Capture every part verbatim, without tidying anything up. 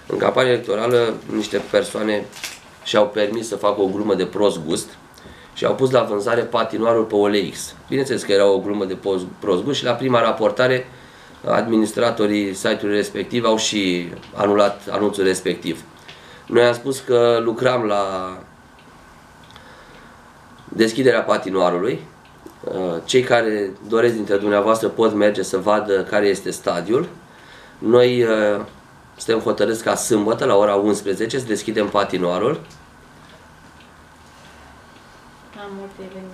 În campania electorală, niște persoane și-au permis să facă o glumă de prost gust și au pus la vânzare patinoarul pe O L X. Bineînțeles că era o glumă de prost gust și la prima raportare administratorii site-ului respectiv au și anulat anunțul respectiv. Noi am spus că lucram la deschiderea patinoarului. Cei care doresc dintre dumneavoastră pot merge să vadă care este stadiul. Noi suntem hotărâți ca sâmbătă la ora unsprezece să deschidem patinoarul. Am multe evenimente.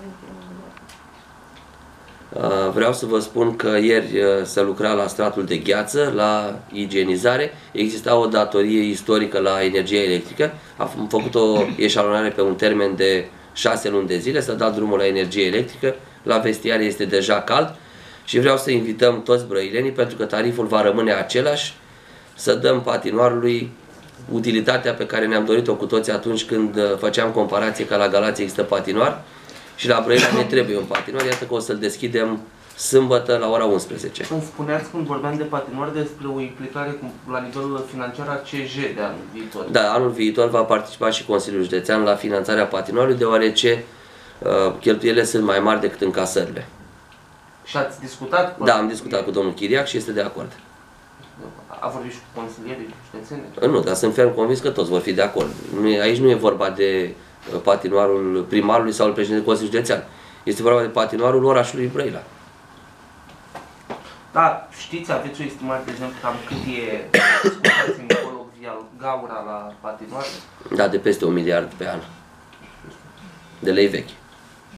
Vreau să vă spun că ieri se lucra la stratul de gheață, la igienizare. Exista o datorie istorică la energia electrică. Am făcut o eșalonare pe un termen de șase luni de zile, s-a dat drumul la energie electrică. La vestiare este deja cald și vreau să invităm toți brăilenii, pentru că tariful va rămâne același, să dăm patinoarului utilitatea pe care ne-am dorit-o cu toții atunci când făceam comparație că la Galați există patinoar și la Brăila ne trebuie un patinoar. Iată că o să-l deschidem sâmbătă la ora unsprezece. Când spuneați, când vorbeam de patinoar, despre o implicare la nivelul financiar a C J de anul viitor. Da, anul viitor va participa și Consiliul Județean la finanțarea patinoarului, deoarece uh, cheltuielile sunt mai mari decât încasările. Și ați discutat? Da, am discutat cu domnul Chiriac și este de acord. A vorbit și cu consilierii județene? Nu, dar sunt ferm convins că toți vor fi de acord. Nu e, aici nu e vorba de patinoarul primarului sau al președintelui Consiliului Județean. Este vorba de patinoarul orașului Brăila. Da, știți, aveți o estimare, de exemplu, cam cât e scuzați în colocvii gaura la patinoare? Da, de peste un miliard pe an de lei vechi.